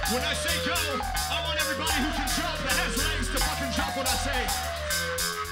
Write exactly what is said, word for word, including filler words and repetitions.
When I say go, I want everybody who can jump, that has legs, to fucking jump when I say.